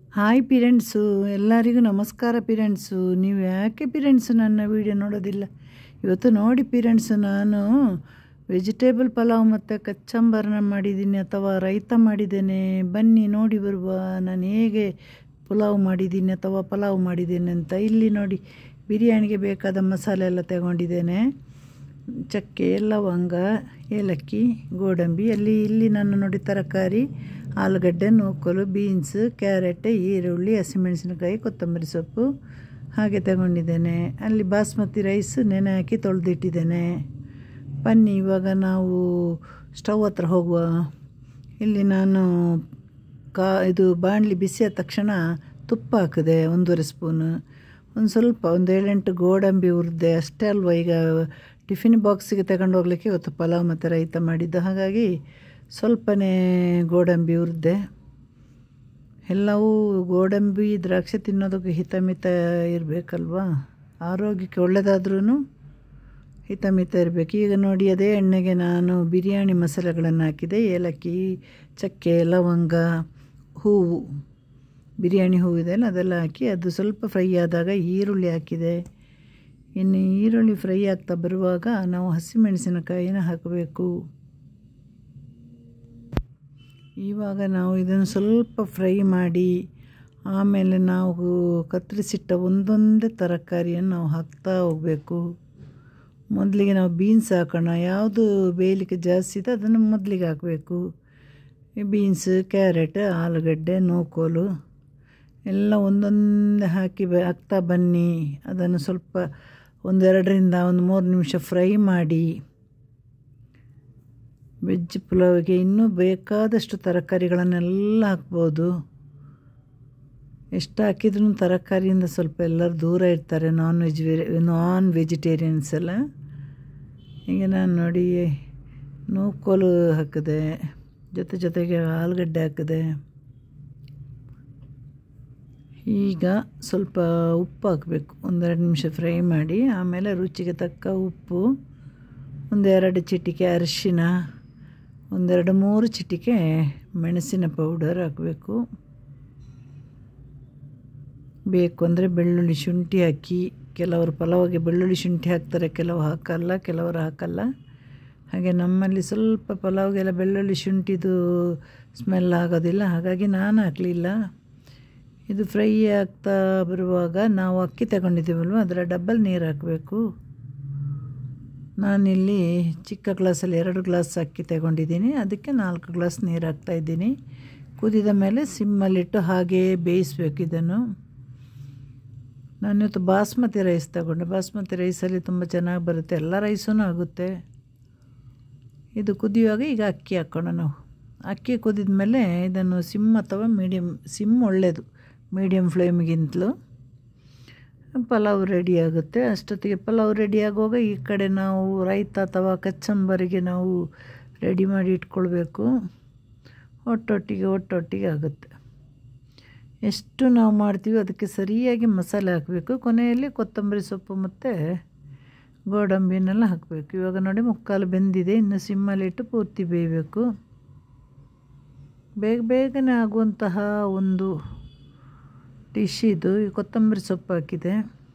Hi ಪಿರೆಂಡ್ಸು, ಎಲ್ಲರಿಗೂ ನಮಸ್ಕಾರ ಪಿರೆಂಡ್ಸು. ನೀವು ಯಾಕೆ ಪಿರೆಂಡ್ಸು ನನ್ನ ವೀಡಿಯೋ ನೋಡೋದಿಲ್ಲ? ಇವತ್ತು ನೋಡಿ ಪಿರೆಂಡ್ಸು, ನಾನು ವೆಜಿಟೇಬಲ್ ಪಲಾವ್ ಮತ್ತು ಕಚ್ಚಂಬರನ್ನ ಮಾಡಿದ್ದೀನಿ ಅಥವಾ ರೈತ ಮಾಡಿದ್ದೇನೆ. ಬನ್ನಿ ನೋಡಿ ಬರುವ ನಾನು ಹೇಗೆ ಪುಲಾವ್ ಮಾಡಿದ್ದೀನಿ ಅಥವಾ ಪಲಾವ್ ಮಾಡಿದ್ದೇನೆ ಅಂತ. ಇಲ್ಲಿ ನೋಡಿ, ಬಿರಿಯಾನಿಗೆ ಬೇಕಾದ ಮಸಾಲೆ ಎಲ್ಲ ತಗೊಂಡಿದ್ದೇನೆ. ಚಕ್ಕೆ, ಲವಂಗ, ಏಲಕ್ಕಿ, ಗೋಡಂಬಿ. ಇಲ್ಲಿ ನಾನು ನೋಡಿ ತರಕಾರಿ, ಆಲೂಗಡ್ಡೆ, ನೂಕಲು, ಬೀನ್ಸ್, ಕ್ಯಾರೆಟ್, ಈರುಳ್ಳಿ, ಹಸಿಮೆಣಸಿನಕಾಯಿ, ಕೊತ್ತಂಬರಿ ಸೊಪ್ಪು ಹಾಗೆ ತಗೊಂಡಿದ್ದೇನೆ. ಅಲ್ಲಿ ಬಾಸ್ಮತಿ ರೈಸ್ ನೆನೆ ಹಾಕಿ ತೊಳೆದಿಟ್ಟಿದ್ದೇನೆ. ಬನ್ನಿ ಇವಾಗ ನಾವು ಸ್ಟವ್ ಹತ್ರ ಹೋಗುವ. ಇಲ್ಲಿ ನಾನು ಇದು ಬಾಣಲಿ ಬಿಸಿಯಾದ ತಕ್ಷಣ ತುಪ್ಪ ಹಾಕಿದೆ 1.5 ಸ್ಪೂನು. ಒಂದು 7-8 ಗೋಡಂಬಿ ಹುರಿದೆ. ಅಷ್ಟೇ ಅಲ್ವ, ಈಗ ಟಿಫಿನ್ ಬಾಕ್ಸಿಗೆ ತಗೊಂಡು ಹೋಗ್ಲಿಕ್ಕೆ ಇವತ್ತು ಪಲಾವ್ ಮತ್ತು ರೈತ ಮಾಡಿದ್ದು. ಹಾಗಾಗಿ ಸ್ವಲ್ಪನೇ ಗೋಡಂಬಿ ಹುರಿದೆ. ಎಲ್ಲವೂ ಗೋಡಂಬಿ ದ್ರಾಕ್ಷಿ ತಿನ್ನೋದಕ್ಕೆ ಹಿತಮಿತ ಇರಬೇಕಲ್ವಾ, ಆರೋಗ್ಯಕ್ಕೆ ಒಳ್ಳೆಯದಾದ್ರೂ ಹಿತಮಿತ ಇರಬೇಕು. ಈಗ ನೋಡಿ, ಅದೇ ಎಣ್ಣೆಗೆ ನಾನು ಬಿರಿಯಾನಿ ಮಸಾಲೆಗಳನ್ನು ಹಾಕಿದೆ. ಏಲಕ್ಕಿ, ಚಕ್ಕೆ, ಲವಂಗ, ಹೂವು, ಬಿರಿಯಾನಿ ಹೂವಿದೆಯಲ್ಲ ಅದೆಲ್ಲ ಹಾಕಿ ಅದು ಸ್ವಲ್ಪ ಫ್ರೈ ಆದಾಗ ಈರುಳ್ಳಿ ಹಾಕಿದೆ. ಇನ್ನು ಈರುಳ್ಳಿ ಫ್ರೈ ಆಗ್ತಾ ಬರುವಾಗ ನಾವು ಹಸಿಮೆಣಸಿನಕಾಯಿನ ಹಾಕಬೇಕು. ಇವಾಗ ನಾವು ಇದನ್ನು ಸ್ವಲ್ಪ ಫ್ರೈ ಮಾಡಿ ಆಮೇಲೆ ನಾವು ಕತ್ತರಿಸಿಟ್ಟ ಒಂದೊಂದೇ ತರಕಾರಿಯನ್ನು ನಾವು ಹಾಕ್ತಾ ಹೋಗಬೇಕು. ಮೊದಲಿಗೆ ನಾವು ಬೀನ್ಸ್ ಹಾಕೋಣ. ಯಾವುದು ಬೇಯಲಿಕ್ಕೆ ಜಾಸ್ತಿ ಇದೆ ಅದನ್ನು ಮೊದಲಿಗೆ ಹಾಕಬೇಕು. ಬೀನ್ಸ್, ಕ್ಯಾರೆಟ್, ಆಲೂಗಡ್ಡೆ, ನೂಕೋಲು ಎಲ್ಲ ಒಂದೊಂದೇ ಹಾಕ್ತಾ ಬನ್ನಿ. ಅದನ್ನು ಸ್ವಲ್ಪ 2-3 ನಿಮಿಷ ಫ್ರೈ ಮಾಡಿ. ವೆಜ್ ಪುಲಾವಿಗೆ ಇನ್ನೂ ಬೇಕಾದಷ್ಟು ತರಕಾರಿಗಳನ್ನೆಲ್ಲ ಹಾಕ್ಬೋದು. ಎಷ್ಟು ಹಾಕಿದ್ರೂ ತರಕಾರಿಯಿಂದ ಸ್ವಲ್ಪ ಎಲ್ಲರೂ ದೂರ ಇರ್ತಾರೆ, ನಾನ್ ವೆಜಿಟೇರಿಯನ್ಸ್ ಎಲ್ಲ. ಈಗ ನಾನು ನೋಡಿ ನೂಕೋಲು ಹಾಕಿದೆ, ಜೊತೆಗೆ ಆಲೂಗಡ್ಡೆ ಹಾಕಿದೆ. ಈಗ ಸ್ವಲ್ಪ ಉಪ್ಪು ಹಾಕಬೇಕು. 1-2 ನಿಮಿಷ ಫ್ರೈ ಮಾಡಿ ಆಮೇಲೆ ರುಚಿಗೆ ತಕ್ಕ ಉಪ್ಪು, 1-2 ಚಿಟಿಕೆ ಅರಿಶಿನ, 1-3 ಚಿಟಿಕೆ ಮೆಣಸಿನ ಪೌಡರ್ ಹಾಕಬೇಕು. ಬೇಕು ಅಂದರೆ ಬೆಳ್ಳುಳ್ಳಿ ಶುಂಠಿ ಹಾಕಿ. ಕೆಲವರು ಪಲಾವಿಗೆ ಬೆಳ್ಳುಳ್ಳಿ ಶುಂಠಿ ಹಾಕ್ತಾರೆ, ಕೆಲವರು ಹಾಕಲ್ಲ. ಹಾಗೆ ನಮ್ಮಲ್ಲಿ ಸ್ವಲ್ಪ ಪಲಾವ್ಗೆಲ್ಲ ಬೆಳ್ಳುಳ್ಳಿ ಶುಂಠಿದು ಸ್ಮೆಲ್ ಆಗೋದಿಲ್ಲ, ಹಾಗಾಗಿ ನಾನು ಹಾಕಲಿಲ್ಲ. ಇದು ಫ್ರೈ ಆಗ್ತಾ ಬರುವಾಗ ನಾವು ಅಕ್ಕಿ ತಗೊಂಡಿದ್ದೀವಲ್ವ ಅದರ ಡಬಲ್ ನೀರು ಹಾಕಬೇಕು. ನಾನಿಲ್ಲಿ ಚಿಕ್ಕ ಗ್ಲಾಸಲ್ಲಿ 2 ಗ್ಲಾಸ್ ಅಕ್ಕಿ ತಗೊಂಡಿದ್ದೀನಿ, ಅದಕ್ಕೆ 4 ಗ್ಲಾಸ್ ನೀರು ಹಾಕ್ತಾಯಿದ್ದೀನಿ. ಕುದಿದ ಮೇಲೆ ಸಿಮ್ಮಲ್ಲಿಟ್ಟು ಹಾಗೇ ಬೇಯಿಸಬೇಕು ಇದನ್ನು. ನಾನಿವತ್ತು ಬಾಸ್ಮತಿ ರೈಸ್ ತಗೊಂಡೆ. ಬಾಸ್ಮತಿ ರೈಸಲ್ಲಿ ತುಂಬ ಚೆನ್ನಾಗಿ ಬರುತ್ತೆ, ಎಲ್ಲ ರೈಸೂ ಆಗುತ್ತೆ. ಇದು ಕುದಿಯುವಾಗ ಈಗ ಅಕ್ಕಿ ಹಾಕೋಣ ನಾವು. ಅಕ್ಕಿ ಕುದಿದ ಮೇಲೆ ಇದನ್ನು ಸಿಮ್ ಅಥವಾ ಸಿಮ್ ಒಳ್ಳೆಯದು, ಮೀಡಿಯಮ್ ಫ್ಲೇಮ್ಗಿಂತಲೂ. ಪಲಾವ್ ರೆಡಿ ಆಗುತ್ತೆ. ಅಷ್ಟೊತ್ತಿಗೆ ಪಲಾವ್ ರೆಡಿ ಆಗುವಾಗ ಈ ಕಡೆ ನಾವು ರೈತ ಅಥವಾ ಕಚ್ಚಂಬರಿಗೆ ನಾವು ರೆಡಿ ಮಾಡಿ ಇಟ್ಕೊಳ್ಬೇಕು. ಒಟ್ಟೊಟ್ಟಿಗೆ ಆಗುತ್ತೆ. ಎಷ್ಟು ನಾವು ಮಾಡ್ತೀವಿ ಅದಕ್ಕೆ ಸರಿಯಾಗಿ ಮಸಾಲೆ ಹಾಕಬೇಕು. ಕೊನೆಯಲ್ಲಿ ಕೊತ್ತಂಬರಿ ಸೊಪ್ಪು ಮತ್ತು ಗೋಡಂಬಿನೆಲ್ಲ ಹಾಕಬೇಕು. ಇವಾಗ ನೋಡಿ ಮುಕ್ಕಾಲು ಬೆಂದಿದೆ, ಇನ್ನು ಸಿಮ್ಮಲ್ಲಿಟ್ಟು ಪೂರ್ತಿ ಬೇಯಬೇಕು. ಬೇಗನೆ ಆಗುವಂತಹ ಒಂದು ಡಿಶ್ ಇದು. ಈ ಕೊತ್ತಂಬರಿ ಸೊಪ್ಪು ಹಾಕಿದೆ.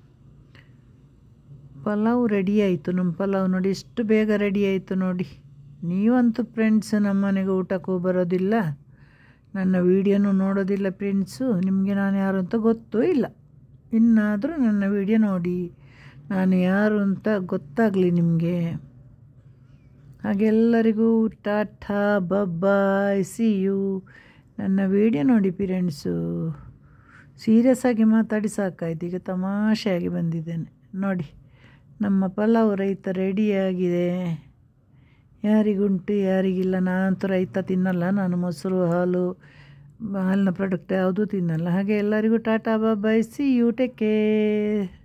ಪಲಾವ್ ರೆಡಿ ಆಯಿತು. ನಮ್ಮ ಪಲಾವ್ ನೋಡಿ ಎಷ್ಟು ಬೇಗ ರೆಡಿ ಆಯಿತು ನೋಡಿ. ನೀವಂತೂ ಫ್ರೆಂಡ್ಸ್ ನಮ್ಮ ಮನೆಗೆ ಊಟಕ್ಕೂ ಬರೋದಿಲ್ಲ, ನನ್ನ ವೀಡಿಯೋನೂ ನೋಡೋದಿಲ್ಲ ಫ್ರೆಂಡ್ಸು. ನಿಮಗೆ ನಾನು ಯಾರು ಅಂತ ಗೊತ್ತೂ ಇಲ್ಲ. ಇನ್ನಾದರೂ ನನ್ನ ವೀಡಿಯೋ ನೋಡಿ, ನಾನು ಯಾರು ಅಂತ ಗೊತ್ತಾಗಲಿ ನಿಮಗೆ. ಹಾಗೆಲ್ಲರಿಗೂ ಟಾಟಾ, ಬಾಯ್, ಸಿ ಯು. ನನ್ನ ವೀಡಿಯೋ ನೋಡಿ ಫ್ರೆಂಡ್ಸು. ಸೀರಿಯಸ್ ಆಗಿ ಮಾತಾಡಿ ಸಾಕಾಯ್ತು, ಈಗ ತಮಾಷೆಯಾಗಿ ಬಂದಿದ್ದೇನೆ ನೋಡಿ. ನಮ್ಮ ಪಲಾವ್ ರೈತ ರೆಡಿಯಾಗಿದೆ. ಯಾರಿಗುಂಟು ಯಾರಿಗಿಲ್ಲ. ನಾನಂತೂ ರೈತ ತಿನ್ನಲ್ಲ, ನಾನು ಮೊಸರು, ಹಾಲಿನ ಪ್ರಾಡಕ್ಟ್ ಯಾವುದೂ ತಿನ್ನಲ್ಲ. ಹಾಗೆ ಎಲ್ಲರಿಗೂ ಟಾಟಾ, bye, see you, take care.